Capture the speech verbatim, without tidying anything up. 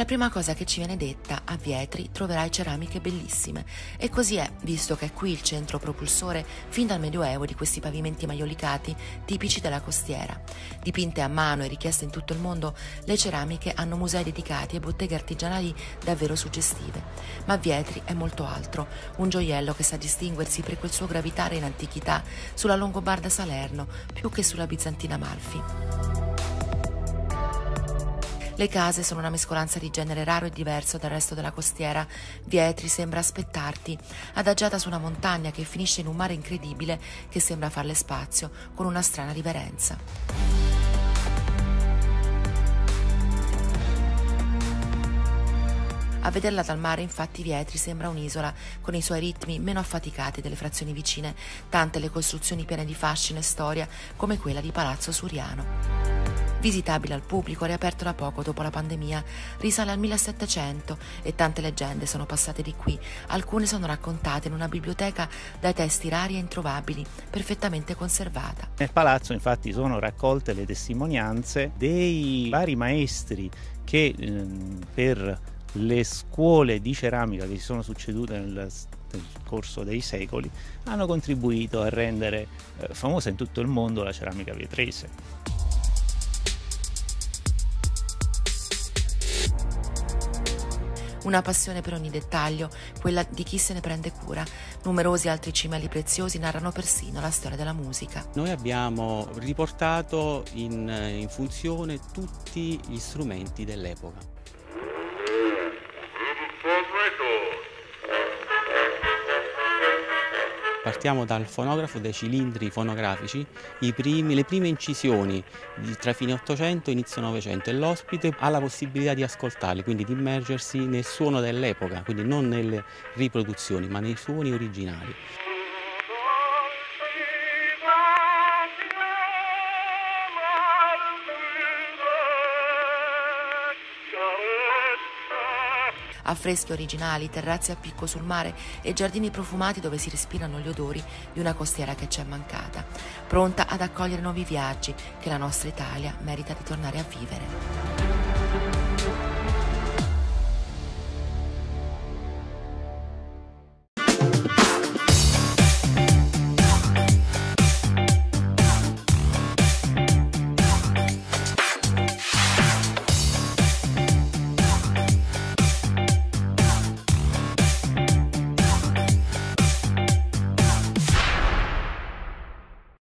la prima cosa che ci viene detta: a Vietri troverai ceramiche bellissime. E così è, visto che è qui il centro propulsore fin dal Medioevo di questi pavimenti maiolicati tipici della costiera. Dipinte a mano e richieste in tutto il mondo, le ceramiche hanno musei dedicati e botteghe artigianali davvero suggestive. Ma Vietri è molto altro, un gioiello che sa distinguersi per quel suo gravitare in antichità sulla Longobarda Salerno più che sulla bizantina Amalfi. Le case sono una mescolanza di genere raro e diverso dal resto della costiera. Vietri sembra aspettarti, adagiata su una montagna che finisce in un mare incredibile che sembra farle spazio, con una strana riverenza. A vederla dal mare, infatti, Vietri sembra un'isola, con i suoi ritmi meno affaticati delle frazioni vicine, tante le costruzioni piene di fascino e storia, come quella di Palazzo Suriano. Visitabile al pubblico, riaperto da poco dopo la pandemia, risale al millesettecento e tante leggende sono passate di qui. Alcune sono raccontate in una biblioteca dai testi rari e introvabili, perfettamente conservata. Nel palazzo infatti sono raccolte le testimonianze dei vari maestri che ehm, per le scuole di ceramica che si sono succedute nel, nel corso dei secoli hanno contribuito a rendere eh, famosa in tutto il mondo la ceramica vietrese. Una passione per ogni dettaglio, quella di chi se ne prende cura. Numerosi altri cimeli preziosi narrano persino la storia della musica. Noi abbiamo riportato in, in funzione tutti gli strumenti dell'epoca. Partiamo dal fonografo, dai cilindri fonografici, i primi, le prime incisioni di, tra fine Ottocento e inizio Novecento, e l'ospite ha la possibilità di ascoltarli, quindi di immergersi nel suono dell'epoca, quindi non nelle riproduzioni, ma nei suoni originali. Affreschi originali, terrazze a picco sul mare e giardini profumati dove si respirano gli odori di una costiera che ci è mancata, pronta ad accogliere nuovi viaggi che la nostra Italia merita di tornare a vivere.